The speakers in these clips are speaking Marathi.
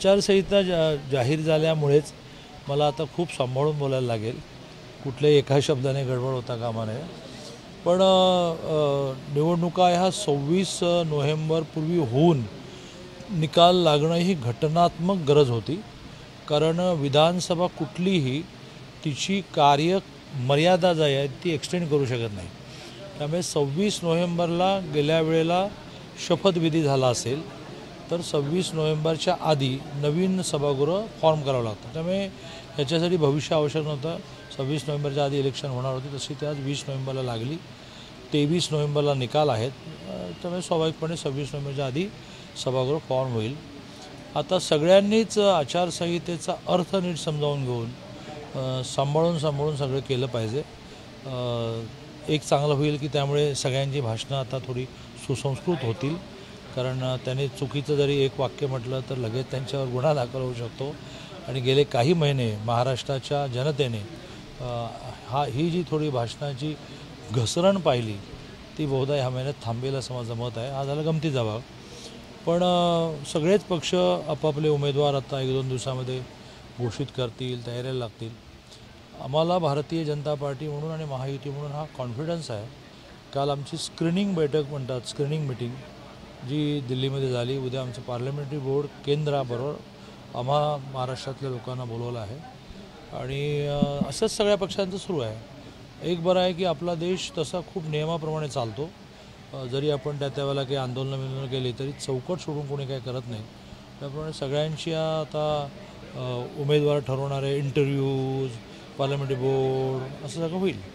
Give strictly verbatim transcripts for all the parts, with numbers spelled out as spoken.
आचारसंहिता जा जाहीर झाल्यामुळेच मला आता खूप सांभाळून बोलायला लागेल, कुठल्याही एका शब्दाने गडबड होता कामा नये. पण निवडणुका ह्या सव्वीस नोव्हेंबरपूर्वी होऊन निकाल लागणं ही घटनात्मक गरज होती. कारण विधानसभा कुठलीही तिची कार्य मर्यादा जी आहे ती एक्सटेंड करू शकत नाही. त्यामुळे सव्वीस नोव्हेंबरला गेल्या वेळेला शपथविधी झाला असेल तर सव्वीस नोव्हेंबरच्या आधी नवीन सभागृह फॉर्म करावं लागतं. त्यामुळे ह्याच्यासाठी भविष्य आवश्यक नव्हतं. सव्वीस नोव्हेंबरच्या आधी इलेक्शन होणार होती, तशी ते आज वीस नोव्हेंबरला लागली. तेवीस नोव्हेंबरला निकाल आहेत, त्यामुळे स्वाभाविकपणे सव्वीस नोव्हेंबरच्या आधी सभागृह फॉर्म होईल. आता सगळ्यांनीच आचारसंहितेचा अर्थ नीट समजावून घेऊन सांभाळून सांभाळून सगळं केलं पाहिजे. एक चांगलं होईल की त्यामुळे सगळ्यांची भाषणं आता थोडी सुसंस्कृत होतील. कारण त्यांनी चुकीचं जरी एक वाक्य म्हटलं तर लगेच त्यांच्यावर गुन्हा दाखल होऊ शकतो. आणि गेले काही महिने महाराष्ट्राच्या जनतेने हा ही जी थोडी भाषणाची घसरण पाहिली ती बहुधा ह्या महिन्यात थांबेल असं माझं मत आहे. हा झाला गमतीचा भाग. पण सगळेच पक्ष आपापले उमेदवार आता एक दोन दिवसामध्ये घोषित करतील, तयारीला लागतील. आम्हाला भारतीय जनता पार्टी म्हणून आणि महायुती म्हणून हा कॉन्फिडन्स आहे. काल आमची स्क्रीनिंग बैठक म्हणतात, स्क्रीनिंग मिटिंग जी दिल्लीमध्ये झाली. उद्या आमचं पार्लमेंटरी बोर्ड केंद्राबरोबर आम्हा महाराष्ट्रातल्या लोकांना बोलवलं आहे. आणि असंच सगळ्या पक्षांचं सुरू आहे. एक बरं आहे की आपला देश तसा खूप नियमाप्रमाणे चालतो. जरी आपण त्या त्यावेळेला काही आंदोलनं विंदोलनं केली तरी चौकट सोडून कोणी काही करत नाही. त्याप्रमाणे सगळ्यांची आता उमेदवार ठरवणारे इंटरव्ह्यूज, पार्लमेंटरी बोर्ड असं सगळं होईल.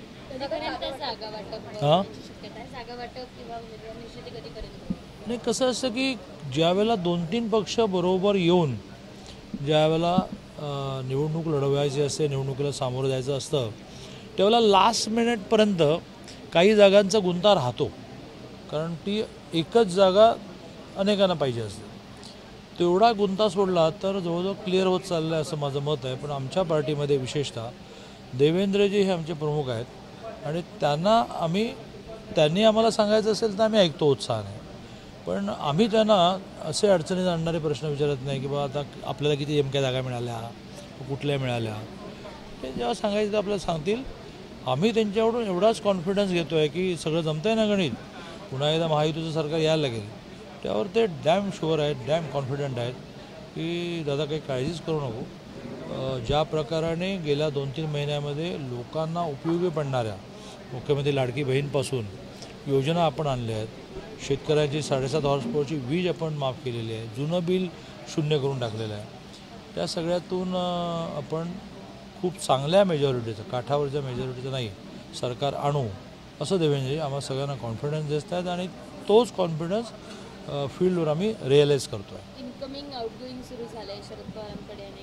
हां नाही, कसं असतं की ज्यावेळेला दोन तीन पक्ष बरोबर येऊन ज्यावेळेला निवडणूक लढवायची असते, निवडणुकीला सामोरं जायचं असतं, त्यावेळेला लास्ट मिनिटपर्यंत काही जागांचा गुंता राहतो. कारण ती एकच जागा अनेकांना पाहिजे असते. तेवढा गुंता सोडला तर जवळजवळ क्लिअर होत चाललं आहे असं माझं मत आहे. पण आमच्या पार्टीमध्ये विशेषतः देवेंद्रजी हे आमचे प्रमुख आहेत आणि त्यांना आम्ही त्यांनी आम्हाला सांगायचं असेल तर आम्ही ऐकतो उत्साहाने. पण आम्ही त्यांना असे अडचणीत आणणारे प्रश्न विचारत नाही की बा आता आपल्याला किती नेमक्या जागा मिळाल्या, कुठल्या मिळाल्या, ते जेव्हा सांगायचं तर आपल्याला सांगतील. आम्ही त्यांच्याकडून एवढाच कॉन्फिडन्स घेतो आहे की सगळं जमतं आहे ना गणित, पुन्हा एकदा महायुतीचं सरकार यायला लागेल. त्यावर ते डॅम शुअर आहेत, डॅम कॉन्फिडंट आहेत की दादा काही काळजीच करू नको. ज्या प्रकाराने गेल्या दोन तीन महिन्यामध्ये लोकांना उपयोगी पडणाऱ्या मुख्यमंत्री लाडकी बहीणपासून योजना आपण आणल्या आहेत, शेतकऱ्यांची साडेसात हॉर्स पॉवरची वीज आपण माफ केलेली आहे, जुनं बिल शून्य करून टाकलेलं आहे. त्या सगळ्यातून आपण खूप चांगल्या मेजॉरिटीचं, काठावरच्या मेजॉरिटीचं नाही, सरकार आणू असं देवेंद्रजी आम्हाला सगळ्यांना कॉन्फिडन्स देत आहेत. आणि तोच कॉन्फिडन्स फील्डवर आम्ही रिअलाईज करतो आहे. इनकमिंग आउटगोईंग सुरू झालं आहे शरद पवारांकडे अनेक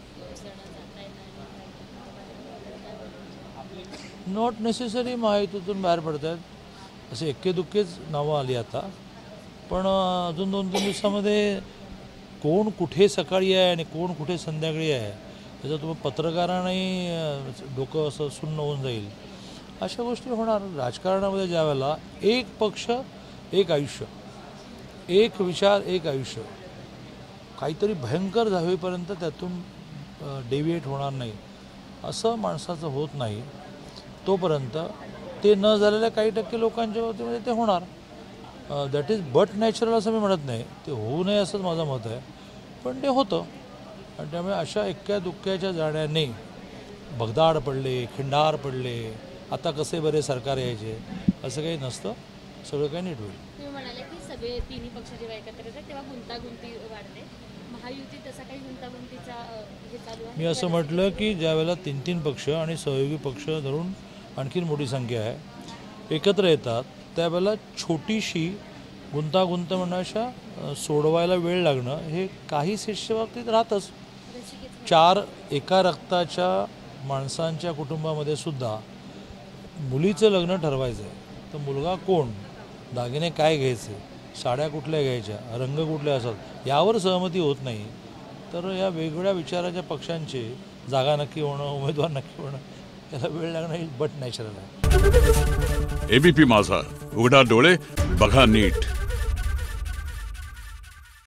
नॉट नेसेसरी महायुतीतून बाहेर पडत आहेत, असे एक्के दुक्केच नावं आली आता. पण अजून दोन तीन दिवसामध्ये कोण कुठे सकाळी आहे आणि कोण कुठे संध्याकाळी आहे त्याचं तुम्ही पत्रकारांनाही डोकं असं सुन्न होऊन जाईल. अशा गोष्टी होणार. राजकारणामध्ये ज्या वेळेला एक पक्ष एक आयुष्य, एक विचार एक आयुष्य, काहीतरी भयंकर होईपर्यंत त्यातून डेव्हिएट होणार नाही असं माणसाचं होत नाही. तोपर्यंत ते न झालेल्या काही टक्के लोकांच्या वतीमध्ये ते होणार. दॅट इज बट नॅचरल असं मी म्हणत नाही, ते होऊ नये असंच माझं मत आहे, पण ते होतं. आणि त्यामुळे अशा एक्क्या दुक्क्याच्या जाण्याने भगदाड पडले, खिंडार पडले, आता कसे बरे सरकार यायचे असं काही नसतं. सगळं काही नीट होईल. तुम्ही म्हणाले की सगळे तिन्ही पक्ष जेव्हा एकत्र येतात तेव्हा गुंतागुंती वाढते. महायुती तसा काही गुंतागुंतीचा हे चालू आहे? मी असं म्हटलं की ज्यावेळेला तीन तीन पक्ष आणि सहयोगी पक्ष धरून आणखीन मोठी संख्या आहे एकत्र येतात त्यावेळेला छोटीशी गुंतागुंत म्हणण्यापेक्षा सोडवायला वेळ लागणं हे काही सीट्सच्या बाबतीत राहतंच. चार एका रक्ताच्या माणसांच्या कुटुंबामध्ये सुद्धा मुलीचं लग्न ठरवायचं आहे तर मुलगा कोण, दागिने काय घ्यायचे, साड्या कुठल्या घ्यायच्या, रंग कुठले असतात यावर सहमती होत नाही. तर या वेगवेगळ्या विचाराच्या पक्षांचे जागा नक्की होणं, उमेदवार नक्की होणं याला वेळ लागणं हे बट नॅचरल आहे. एबीपी माझा, उघडा डोळे बघा नीट.